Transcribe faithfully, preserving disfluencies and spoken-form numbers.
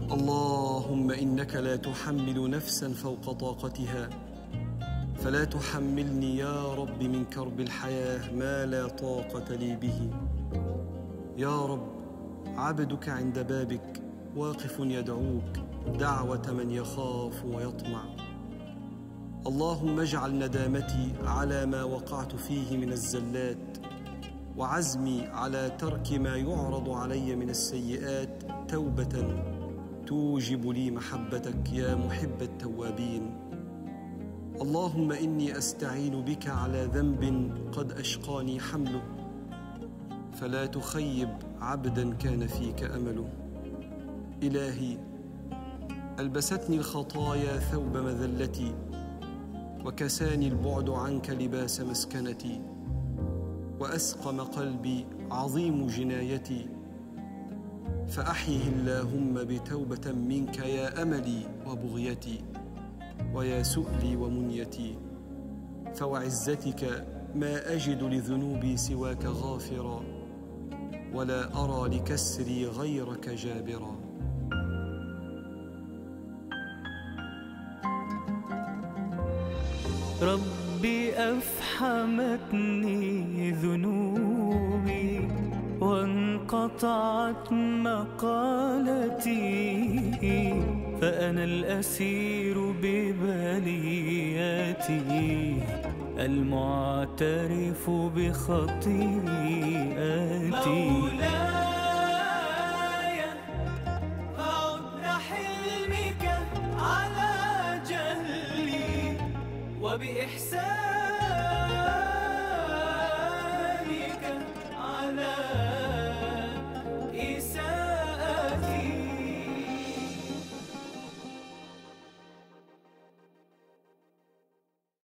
اللهم إنك لا تحمل نفسا فوق طاقتها، فلا تحملني يا رب من كرب الحياة ما لا طاقة لي به. يا رب عبدك عند بابك واقف يدعوك دعوة من يخاف ويطمع. اللهم اجعل ندامتي على ما وقعت فيه من الزلات، وعزمي على ترك ما يعرض علي من السيئات توبة توجب لي محبتك يا محب التوابين. اللهم إني أستعين بك على ذنب قد أشقاني حمله، فلا تخيب عبدا كان فيك أمله. إلهي ألبستني الخطايا ثوب مذلتي، وكساني البعد عنك لباس مسكنتي، وأسقم قلبي عظيم جنايتي، فأحيه اللهم بتوبة منك يا أملي وبغيتي ويا سؤلي ومنيتي. فوعزتك ما أجد لذنوبي سواك غافرا، ولا أرى لكسري غيرك جابرا. ربي أفحمتني ذنوبي وانقطعت مقالتي، فأنا الأسير ببلياتي المعترف بخطيئاتي. مولاي أعد حلمك على جهلي، وبإحسان